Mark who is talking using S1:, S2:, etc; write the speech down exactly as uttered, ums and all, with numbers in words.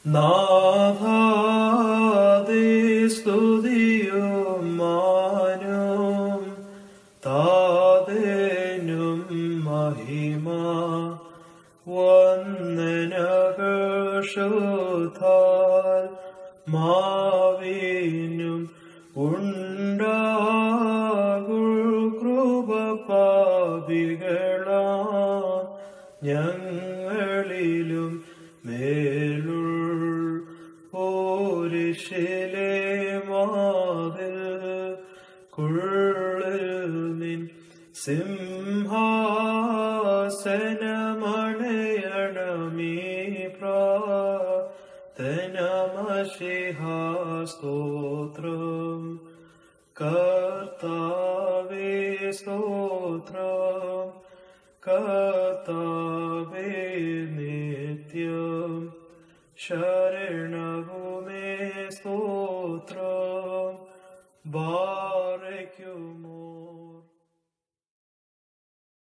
S1: നാഥാദേ സ്തുതിയും മാനും താതനും മഹിമ വന്ദനകൾ ശുദ്ധാൽ മാവിനും ഉണ്ടാകുൾ കൃപ പാപികളാ ഞങ്ങളിലും മേലുൾ പോരിശിലെ മാതിൽ കുള്ളിൽ നിൻ സിംഹാസനമണയണമീ പ്രാർത്ഥനമശിഹാ സ്തോത്രം കർത്താവേ സ്തോത്രം കർത്താവേ നിത്യം ശരണഭൂമേ സ്തോത്രം ബാരയ്ക്കുമോ.